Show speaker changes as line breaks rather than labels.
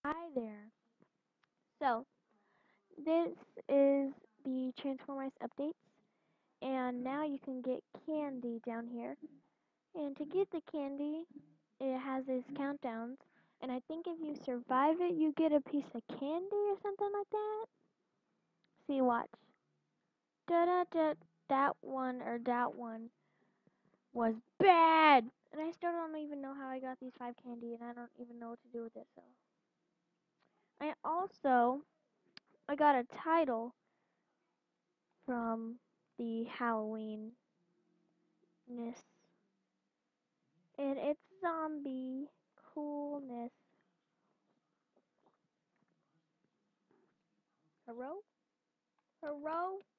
Hi there. So, this is the Transformice updates, and now you can get candy down here. And to get the candy, it has these countdowns, and I think if you survive it, you get a piece of candy or something like that. See, watch. Da da da. That one was bad, and I still don't even know how I got these 5 candy, and I don't even know what to do with it. So, I got a title from the Halloween ness, and it's zombie coolness. Hello? Hello?